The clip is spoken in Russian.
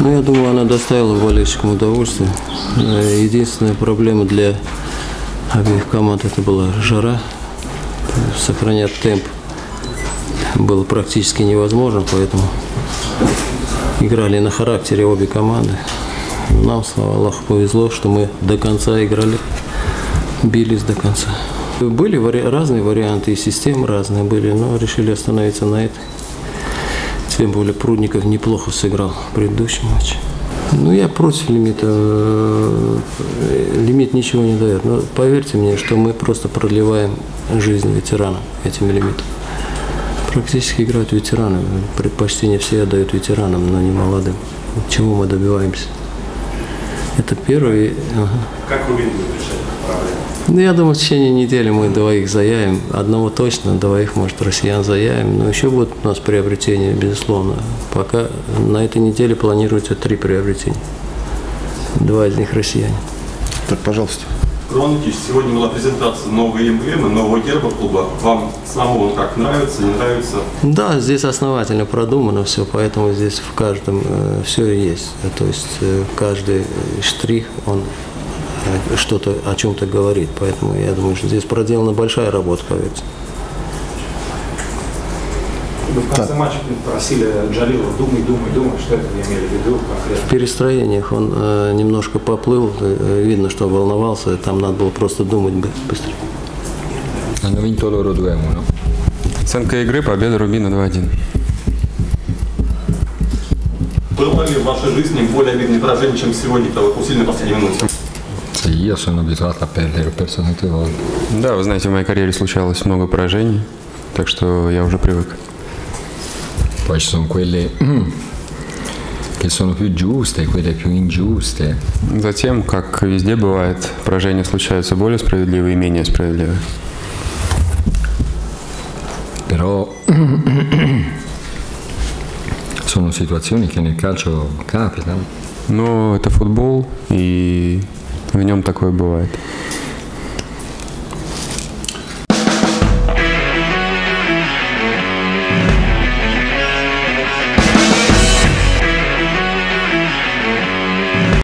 Ну, я думаю, она доставила болельщикам удовольствие. Единственная проблема для обеих команд это была жара. Сохранять темп было практически невозможно, поэтому играли на характере обе команды. Нам, слава Аллаху, повезло, что мы до конца играли, бились до конца. Были разные варианты, и системы разные были, но решили остановиться на этой. Тем более Прудников неплохо сыграл в предыдущем матче. Ну, я против лимита. Лимит ничего не дает. Но поверьте мне, что мы просто продлеваем жизнь ветеранам этим лимитом. Практически играют ветераны. Предпочтение все отдают ветеранам, но не молодым. Чего мы добиваемся? Это первый. Как вы видите решение проблемы? Ну, я думаю, в течение недели мы двоих заявим. Одного точно, двоих, может, россиян заявим. Но еще будут у нас приобретения, безусловно. Пока на этой неделе планируется 3 приобретения. 2 из них россияне. Так, пожалуйста. Роман Никитич, сегодня была презентация новой эмблемы, нового герба клуба. Вам самому он как нравится, не нравится? Да, здесь основательно продумано все, поэтому здесь в каждом все есть. То есть каждый штрих, он что-то о чем-то говорит. Поэтому я думаю, что здесь проделана большая работа, поверьте. Вы в конце матча просили Джалилова думай, что это вы имели в виду конкретно? В перестроениях он немножко поплыл, видно, что волновался, там надо было просто думать быстрее. Hanno vinto loro 2-1. Оценка игры, победа Рубина 2-1. Было ли в вашей жизни более обидное поражение, чем сегодня, когда вы усилили на последней минуте? Sì, io sono abituato a perdere, ho perso tante volte. Да, вы знаете, в моей карьере случалось много поражений, так что я уже привык. Poi ci sono quelle che sono più giuste, quelle più ingiuste. Затем, как везде бывает, поражения случаются более справедливые и менее справедливые. Però sono situazioni che nel calcio capitano. Но это футбол, и в нем такое бывает.